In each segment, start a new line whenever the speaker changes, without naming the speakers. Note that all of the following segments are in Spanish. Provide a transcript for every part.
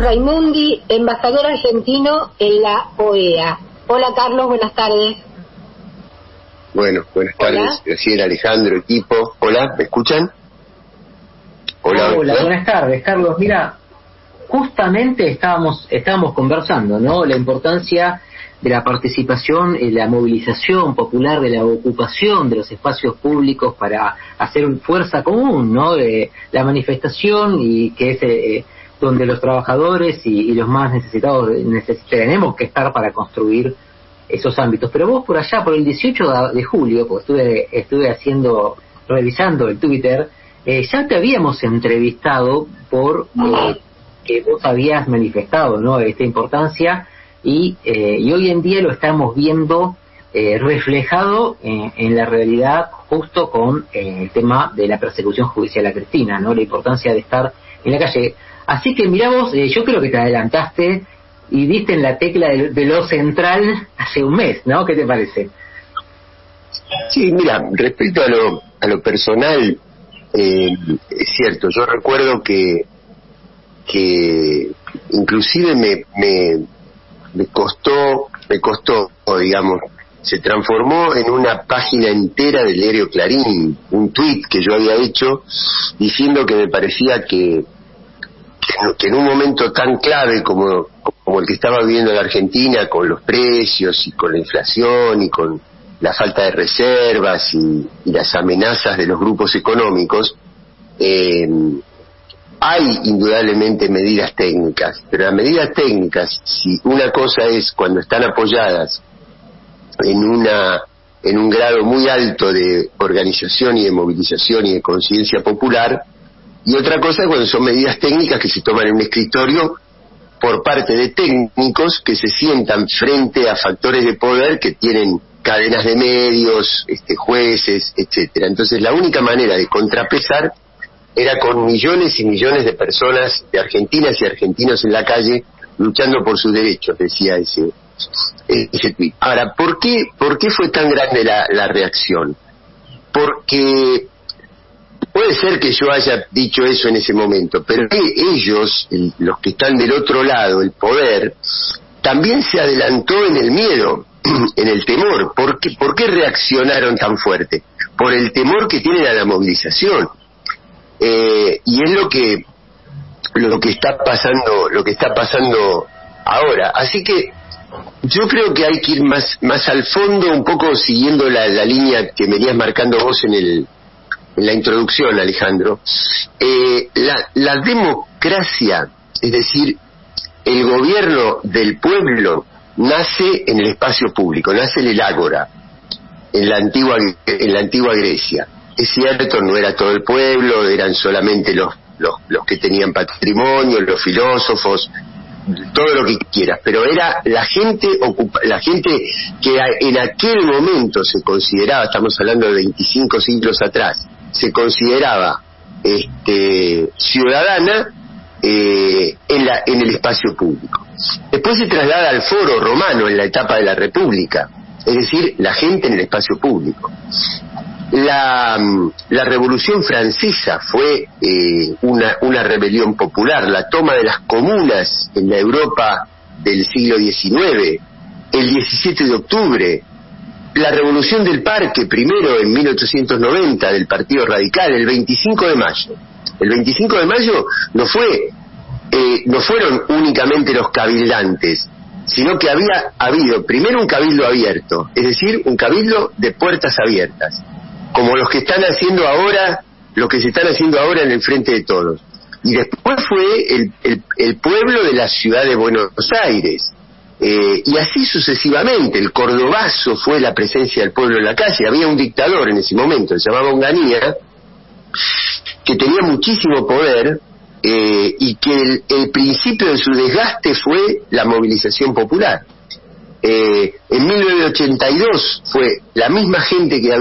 Raimundi, embajador argentino en la OEA. Hola Carlos, buenas tardes.
Bueno, buenas tardes, Graciela, Alejandro, equipo. Hola, ¿me escuchan?
Hola, buenas tardes, Carlos. Mira, justamente estábamos conversando, ¿no? La importancia de la participación, la movilización popular, de la ocupación de los espacios públicos para hacer fuerza común, ¿no? La manifestación, y que es donde los trabajadores y los más necesitados tenemos que estar para construir esos ámbitos. Pero vos por allá, por el 18 de julio, porque estuve revisando el Twitter, ya te habíamos entrevistado por que vos habías manifestado, ¿no?, esta importancia, y hoy en día lo estamos viendo reflejado en la realidad, justo con el tema de la persecución judicial a Cristina, ¿no?, la importancia de estar en la calle. Así que mirá vos, yo creo que te adelantaste y diste en la tecla de lo central hace un mes, ¿no? ¿Qué te parece?
Sí, mira, respecto a lo personal, es cierto, yo recuerdo que inclusive me costó, digamos, se transformó en una página entera del diario Clarín, un tuit que yo había hecho diciendo que me parecía que en un momento tan clave como el que estaba viviendo la Argentina, con los precios y con la inflación y con la falta de reservas y las amenazas de los grupos económicos, hay indudablemente medidas técnicas, pero las medidas técnicas, si una cosa es cuando están apoyadas en un grado muy alto de organización y de movilización y de conciencia popular, y otra cosa es cuando son medidas técnicas que se toman en un escritorio por parte de técnicos que se sientan frente a factores de poder que tienen cadenas de medios, jueces, etcétera. Entonces la única manera de contrapesar era con millones y millones de personas, de argentinas y argentinos en la calle, luchando por sus derechos, decía ese tuit. Ahora, ¿por qué fue tan grande la reacción? Porque puede ser que yo haya dicho eso en ese momento, pero ellos, los que están del otro lado, el poder, también se adelantó en el miedo, en el temor. ¿Por qué reaccionaron tan fuerte? Por el temor que tienen a la movilización. Y es lo que está pasando ahora. Así que yo creo que hay que ir más al fondo, un poco siguiendo la línea que venías marcando vos en la introducción, Alejandro. La democracia, es decir, el gobierno del pueblo, nace en el espacio público, nace en el ágora, en la antigua Grecia. Es cierto, no era todo el pueblo, eran solamente los que tenían patrimonio, los filósofos, todo lo que quieras, pero era la gente que en aquel momento se consideraba, estamos hablando de 25 siglos atrás, se consideraba ciudadana en el espacio público. Después se traslada al foro romano en la etapa de la República, es decir, la gente en el espacio público. La Revolución Francesa fue una rebelión popular, la toma de las comunas en la Europa del siglo XIX, el 17 de octubre, la Revolución del Parque, primero en 1890 del Partido Radical, el 25 de mayo. El 25 de mayo no fueron únicamente los cabildantes, sino que había habido primero un cabildo abierto, es decir, un cabildo de puertas abiertas, como los que se están haciendo ahora en el Frente de Todos. Y después fue el pueblo de la ciudad de Buenos Aires, y así sucesivamente. El cordobazo fue la presencia del pueblo en la calle. Había un dictador en ese momento, se llamaba Onganía, que tenía muchísimo poder, y que el principio de su desgaste fue la movilización popular. En 1982 fue la misma gente que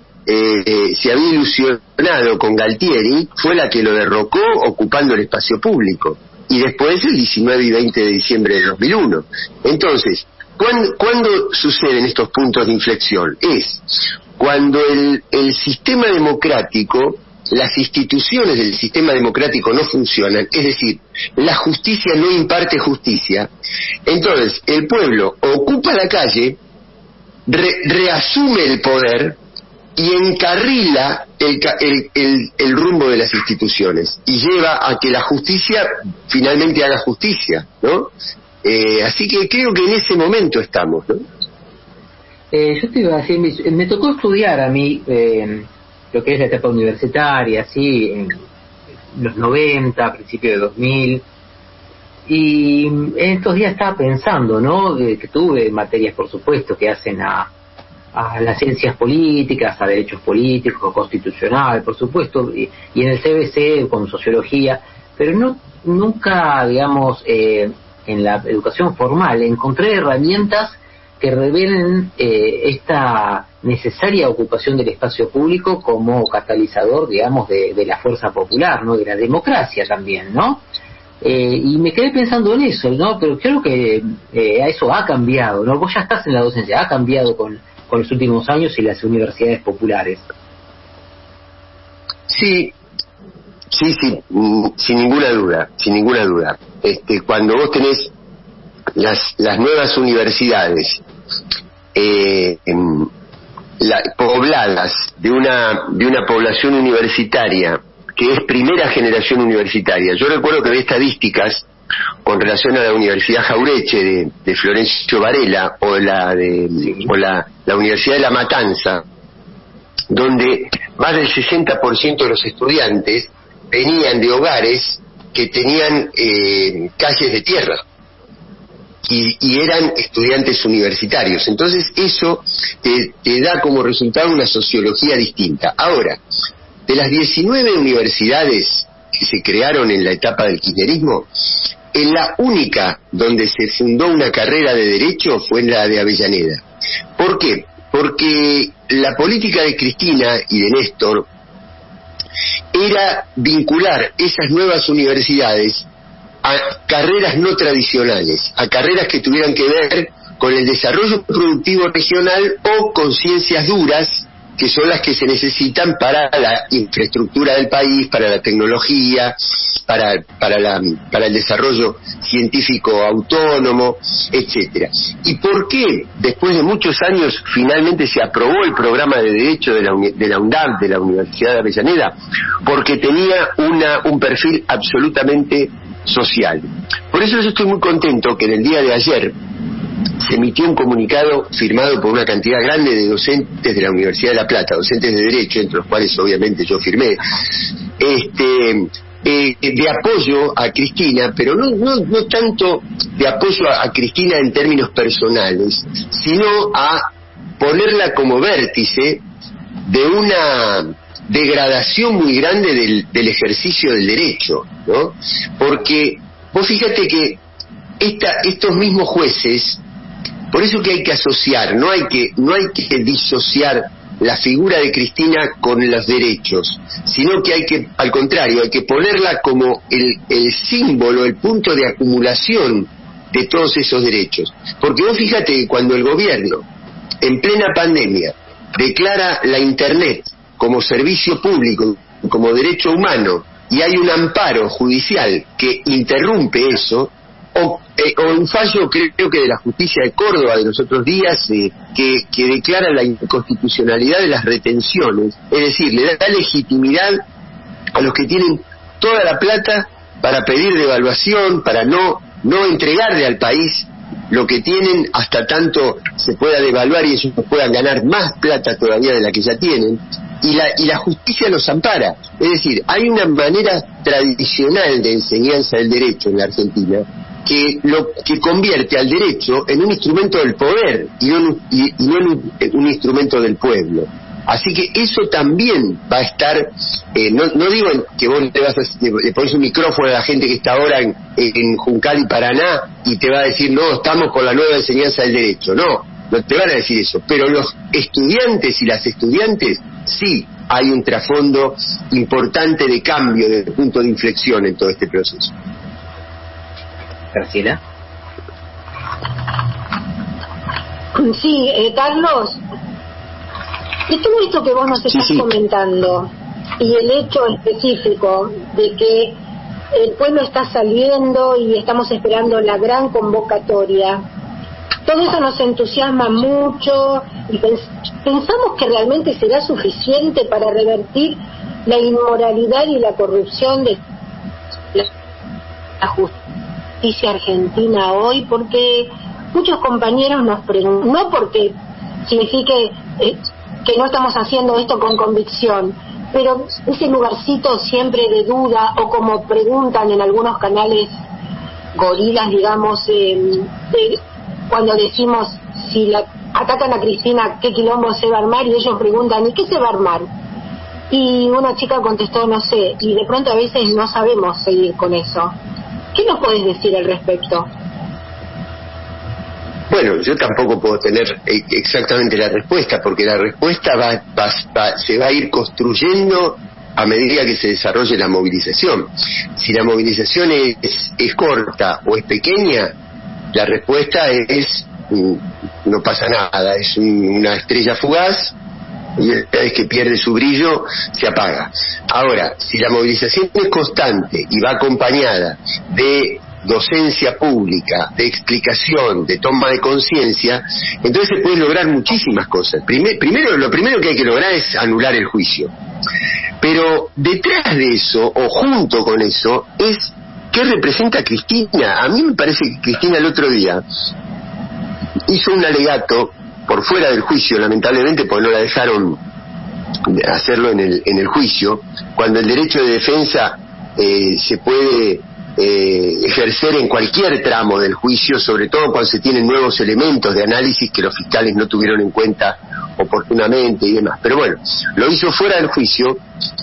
se había ilusionado con Galtieri, fue la que lo derrocó ocupando el espacio público, y después el 19 y 20 de diciembre de 2001. Entonces, ¿cuándo suceden estos puntos de inflexión? Es cuando el sistema democrático las instituciones del sistema democrático no funcionan, es decir, la justicia no imparte justicia, entonces el pueblo ocupa la calle, reasume el poder y encarrila el rumbo de las instituciones y lleva a que la justicia finalmente haga justicia, ¿no? Así que creo que en ese momento estamos, ¿no?
Yo te iba a decir, me tocó estudiar a mí lo que es la etapa universitaria, así, en los 90, principios de 2000, y en estos días estaba pensando, ¿no?, que tuve materias, por supuesto, que hacen a las ciencias políticas, a derechos políticos, constitucional, por supuesto, y en el CBC con sociología, pero nunca, digamos, en la educación formal encontré herramientas que revelen esta necesaria ocupación del espacio público como catalizador, digamos, de la fuerza popular, ¿no?, de la democracia también, ¿no? Y me quedé pensando en eso, ¿no? Pero creo que eso ha cambiado, ¿no? Vos ya estás en la docencia, ha cambiado con los últimos años y las universidades populares.
Sí, sin ninguna duda. Cuando vos tenés las nuevas universidades pobladas de una población universitaria que es primera generación universitaria. Yo recuerdo que había estadísticas con relación a la Universidad Jaureche de Florencio Varela o la Universidad de La Matanza, donde más del 60% de los estudiantes venían de hogares que tenían calles de tierra y eran estudiantes universitarios. Entonces eso te da como resultado una sociología distinta. Ahora, de las 19 universidades que se crearon en la etapa del kirchnerismo, en la única donde se fundó una carrera de Derecho fue en la de Avellaneda. ¿Por qué? Porque la política de Cristina y de Néstor era vincular esas nuevas universidades a carreras no tradicionales, a carreras que tuvieran que ver con el desarrollo productivo regional o con ciencias duras, que son las que se necesitan para la infraestructura del país, para la tecnología, para el desarrollo científico autónomo, etcétera. ¿Y por qué después de muchos años finalmente se aprobó el programa de Derecho de la UNDAM, de la Universidad de Avellaneda? Porque tenía un perfil absolutamente social. Por eso yo estoy muy contento que en el día de ayer se emitió un comunicado firmado por una cantidad grande de docentes de la Universidad de La Plata, docentes de Derecho, entre los cuales obviamente yo firmé, de apoyo a Cristina, pero no tanto de apoyo a Cristina en términos personales, sino a ponerla como vértice de una degradación muy grande del ejercicio del derecho, ¿no? Porque vos fíjate que estos mismos jueces, por eso que hay que asociar, no hay que disociar la figura de Cristina con los derechos, sino que al contrario, hay que ponerla como el símbolo, el punto de acumulación de todos esos derechos. Porque vos fíjate que cuando el gobierno, en plena pandemia, declara la Internet como servicio público, como derecho humano, y hay un amparo judicial que interrumpe eso, o un fallo, creo que de la justicia de Córdoba de los otros días, que declara la inconstitucionalidad de las retenciones, es decir, le da legitimidad a los que tienen toda la plata para pedir devaluación, para no entregarle al país lo que tienen hasta tanto se pueda devaluar y ellos puedan ganar más plata todavía de la que ya tienen, y la justicia los ampara. Es decir, hay una manera tradicional de enseñanza del derecho en la Argentina que convierte al derecho en un instrumento del poder y no en un instrumento del pueblo. Así que eso también va a estar, no digo que vos le pones un micrófono a la gente que está ahora en Juncal y Paraná y te va a decir, no, estamos con la nueva enseñanza del derecho. No te van a decir eso, pero los estudiantes y las estudiantes sí hay un trasfondo importante de cambio, de punto de inflexión en todo este proceso.
Graciela.
Sí, Carlos, de todo esto que vos nos estás comentando, y el hecho específico de que el pueblo está saliendo y estamos esperando la gran convocatoria, todo eso nos entusiasma mucho y pensamos que realmente será suficiente para revertir la inmoralidad y la corrupción de la justicia argentina hoy, porque muchos compañeros nos preguntan, no porque signifique que no estamos haciendo esto con convicción, pero ese lugarcito siempre de duda, o como preguntan en algunos canales gorilas, digamos, cuando decimos si la atacan a Cristina, ¿qué quilombo se va a armar? Y ellos preguntan, ¿y qué se va a armar? Y una chica contestó, no sé, y de pronto a veces no sabemos seguir con eso. ¿Qué nos podés decir al respecto?
Bueno, yo tampoco puedo tener exactamente la respuesta, porque la respuesta se va a ir construyendo a medida que se desarrolle la movilización. Si la movilización es corta o es pequeña, la respuesta es no pasa nada, es una estrella fugaz, y una vez que pierde su brillo se apaga. Ahora, si la movilización es constante y va acompañada de docencia pública, de explicación, de toma de conciencia, entonces se pueden lograr muchísimas cosas. Lo primero que hay que lograr es anular el juicio. Pero detrás de eso, o junto con eso, es ¿qué representa Cristina? A mí me parece que Cristina el otro día hizo un alegato por fuera del juicio, lamentablemente, porque no la dejaron hacerlo en el juicio, cuando el derecho de defensa se puede ejercer en cualquier tramo del juicio, sobre todo cuando se tienen nuevos elementos de análisis que los fiscales no tuvieron en cuenta oportunamente y demás. Pero bueno, lo hizo fuera del juicio.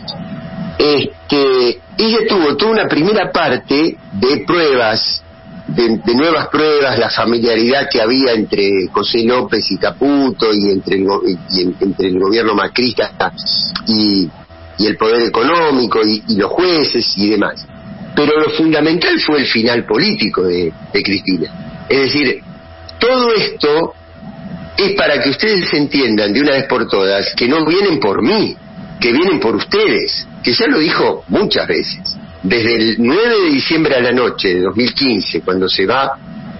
Ella tuvo toda una primera parte de pruebas, de nuevas pruebas, la familiaridad que había entre José López y Caputo y entre el gobierno macrista y el poder económico y los jueces y demás. Pero lo fundamental fue el final político de Cristina. Es decir, todo esto es para que ustedes entiendan de una vez por todas que no vienen por mí, que vienen por ustedes, que ya lo dijo muchas veces. Desde el 9 de diciembre a la noche de 2015, cuando se va,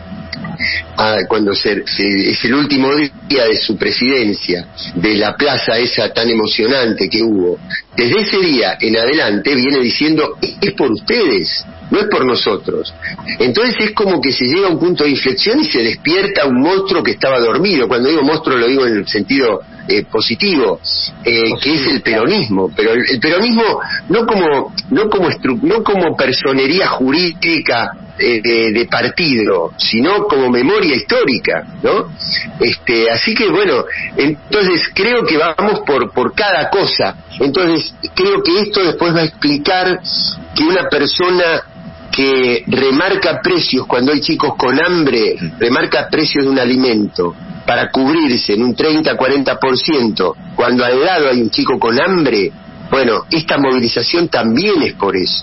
es el último día de su presidencia, de la plaza esa tan emocionante que hubo, desde ese día en adelante viene diciendo, es por ustedes, no es por nosotros. Entonces es como que se llega a un punto de inflexión y se despierta un monstruo que estaba dormido. Cuando digo monstruo lo digo en el sentido positivo, que es el peronismo, pero el peronismo no como personería jurídica de partido, sino como memoria histórica, ¿no? Así que bueno, entonces creo que vamos por cada cosa. Entonces creo que esto después va a explicar que una persona que remarca precios cuando hay chicos con hambre, remarca precios de un alimento para cubrirse en un 30-40%, cuando al lado hay un chico con hambre, bueno, esta movilización también es por eso.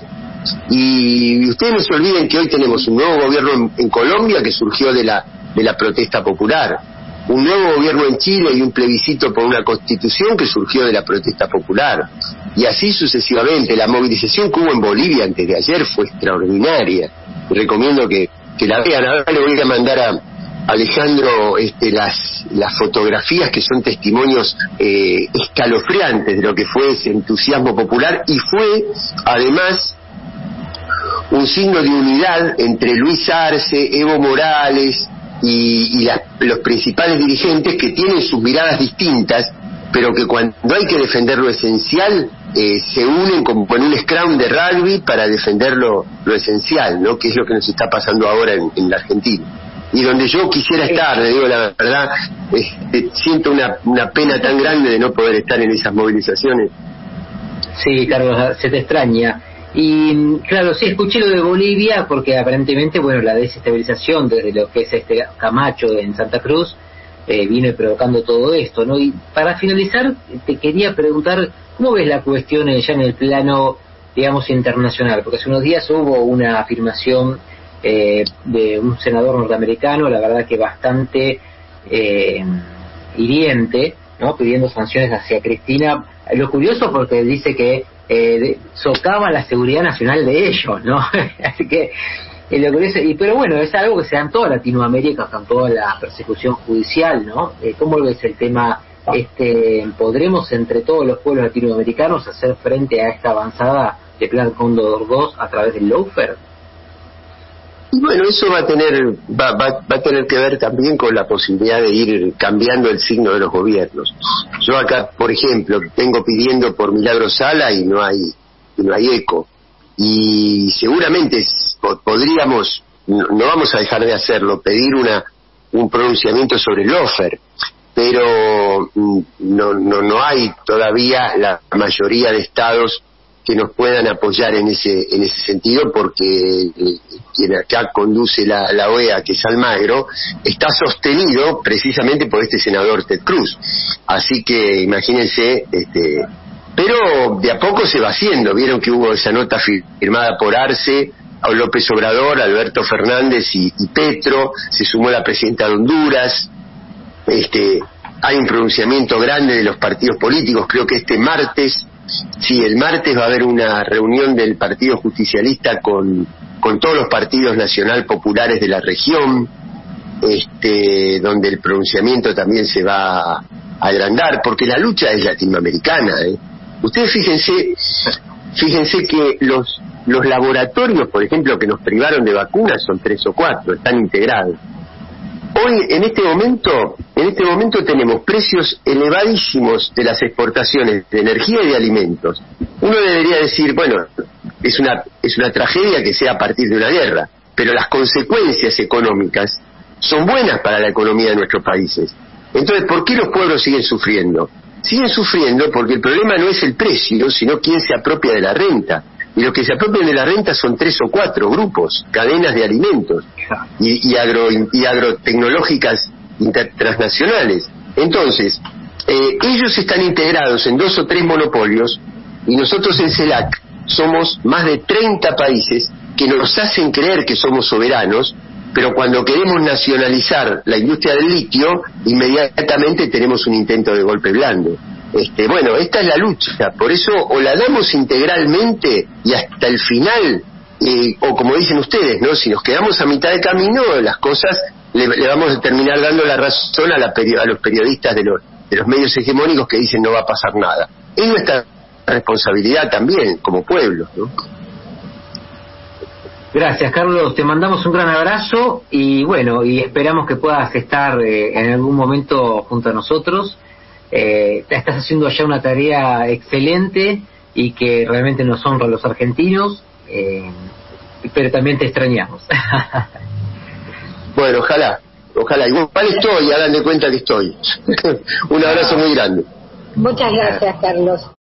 Y ustedes no se olviden que hoy tenemos un nuevo gobierno en Colombia que surgió de la protesta popular, un nuevo gobierno en Chile y un plebiscito por una constitución que surgió de la protesta popular, y así sucesivamente. La movilización que hubo en Bolivia antes de ayer fue extraordinaria, recomiendo que la vean. Ahora le voy a mandar a Alejandro las fotografías que son testimonios escalofriantes de lo que fue ese entusiasmo popular, y fue además un signo de unidad entre Luis Arce, Evo Morales y los principales dirigentes, que tienen sus miradas distintas, pero que cuando hay que defender lo esencial se unen como en un scrum de rugby para defender lo esencial, ¿no? Que es lo que nos está pasando ahora en la Argentina, y donde yo quisiera estar, le digo la verdad. Siento una pena tan grande de no poder estar en esas movilizaciones.
Sí, Carlos, se te extraña. Y claro, sí, escuché lo de Bolivia porque aparentemente, bueno, la desestabilización desde lo que es Camacho en Santa Cruz vino provocando todo esto, ¿no? Y para finalizar, te quería preguntar, ¿cómo ves la cuestión ya en el plano, digamos, internacional? Porque hace unos días hubo una afirmación de un senador norteamericano, la verdad que bastante hiriente, ¿no? Pidiendo sanciones hacia Cristina. Lo curioso, porque dice que socavan la seguridad nacional de ellos, ¿no? Así que pero bueno, es algo que se da en toda Latinoamérica, con toda la persecución judicial, ¿no? ¿Cómo ves el tema? ¿Podremos entre todos los pueblos latinoamericanos hacer frente a esta avanzada de Plan Cóndor 2 a través del lawfare?
Y bueno, eso va a tener que ver también con la posibilidad de ir cambiando el signo de los gobiernos. Yo acá, por ejemplo, vengo pidiendo por Milagro Sala y no hay eco. Y seguramente podríamos, no vamos a dejar de hacerlo, pedir un pronunciamiento sobre el lawfare, pero no hay todavía la mayoría de estados que nos puedan apoyar en ese sentido, porque quien acá conduce la OEA, que es Almagro, está sostenido precisamente por este senador Ted Cruz. Así que imagínense, pero de a poco se va haciendo. Vieron que hubo esa nota firmada por Arce, López Obrador, Alberto Fernández y Petro, se sumó la presidenta de Honduras. Hay un pronunciamiento grande de los partidos políticos. Creo que el martes va a haber una reunión del Partido Justicialista con todos los partidos nacional populares de la región, donde el pronunciamiento también se va a agrandar, porque la lucha es latinoamericana, Ustedes fíjense que los laboratorios, por ejemplo, que nos privaron de vacunas son 3 o 4, están integrados. Hoy, en este momento tenemos precios elevadísimos de las exportaciones de energía y de alimentos. Uno debería decir, bueno, es una tragedia que sea a partir de una guerra, pero las consecuencias económicas son buenas para la economía de nuestros países. Entonces, ¿por qué los pueblos siguen sufriendo? Siguen sufriendo porque el problema no es el precio, sino quién se apropia de la renta. Y los que se apropian de la renta son 3 o 4 grupos, cadenas de alimentos y agrotecnológicas transnacionales. Entonces, ellos están integrados en 2 o 3 monopolios, y nosotros en CELAC somos más de 30 países que nos hacen creer que somos soberanos, pero cuando queremos nacionalizar la industria del litio, inmediatamente tenemos un intento de golpe blando. Bueno, esta es la lucha, por eso o la damos integralmente y hasta el final, o como dicen ustedes, ¿no? Si nos quedamos a mitad de camino, las cosas le vamos a terminar dando la razón a los periodistas de los medios hegemónicos que dicen no va a pasar nada. Es nuestra responsabilidad también como pueblo, ¿no?
Gracias, Carlos, te mandamos un gran abrazo y bueno, y esperamos que puedas estar en algún momento junto a nosotros. Estás haciendo allá una tarea excelente y que realmente nos honra a los argentinos, pero también te extrañamos.
Bueno, ojalá, igual estoy, hagan de cuenta que estoy. Un abrazo muy grande.
Muchas gracias, Carlos.